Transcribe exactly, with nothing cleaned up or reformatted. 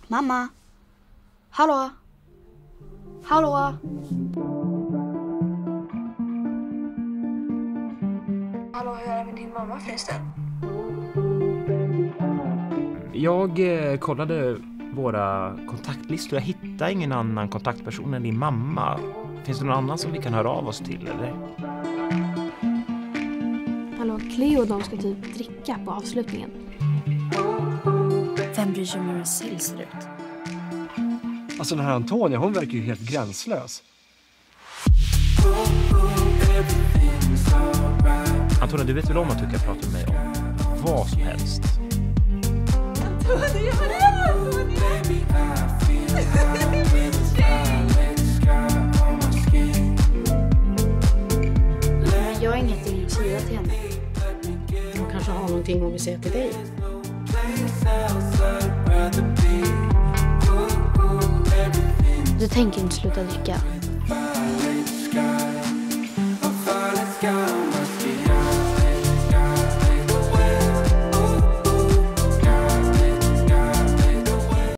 Mamma? Hallå? Hallå? Hallå, hur är det med din mamma förresten? Jag eh, kollade våra kontaktlistor. Jag hittade ingen annan kontaktperson än din mamma. Finns det någon annan som vi kan höra av oss till, eller? Hallå, Cleo och de ska typ dricka på avslutningen. Vem bryr sig om hur en sill ser ut? Alltså den här Antonia, hon verkar ju helt gränslös. Antonia, du vet väl om att du kan prata med mig om vad som helst? Antonia, vad är det, Antonia? Jag har ingenting att säga till henne. Hon kanske har någonting hon vill säga till dig. Du tänker inte sluta dricka.